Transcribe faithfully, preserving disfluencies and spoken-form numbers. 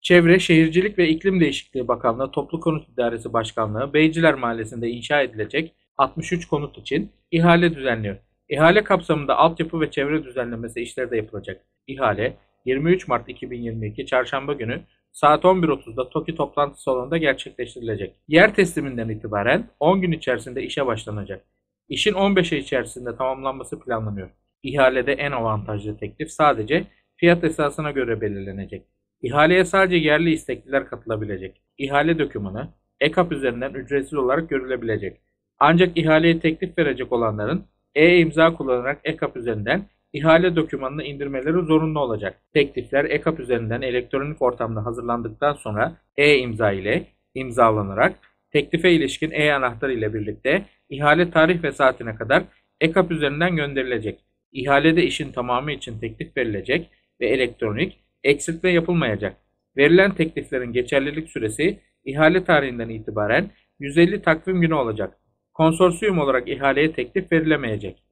Çevre, Şehircilik ve İklim Değişikliği Bakanlığı Toplu Konut İdaresi Başkanlığı, Beyciler Mahallesi'nde inşa edilecek altmış üç konut için ihale düzenliyor. İhale kapsamında altyapı ve çevre düzenlemesi işleri de yapılacak. İhale yirmi üç Mart iki bin yirmi iki Çarşamba günü saat on bir otuzda TOKİ toplantı salonunda gerçekleştirilecek. Yer tesliminden itibaren on gün içerisinde işe başlanacak. İşin on beş ay içerisinde tamamlanması planlanıyor. İhalede en avantajlı teklif sadece fiyat esasına göre belirlenecek. İhaleye sadece yerli istekliler katılabilecek. İhale dokümanı E K A P üzerinden ücretsiz olarak görülebilecek. Ancak ihaleye teklif verecek olanların e-imza kullanarak E K A P üzerinden ihale dokümanını indirmeleri zorunlu olacak. Teklifler E K A P üzerinden elektronik ortamda hazırlandıktan sonra e-imza ile imzalanarak teklife ilişkin e-anahtar ile birlikte ihale tarih ve saatine kadar E K A P üzerinden gönderilecek. İhalede işin tamamı için teklif verilecek ve elektronik eksiltme yapılmayacak. Verilen tekliflerin geçerlilik süresi ihale tarihinden itibaren yüz elli takvim günü olacak. Konsorsiyum olarak ihaleye teklif verilemeyecek.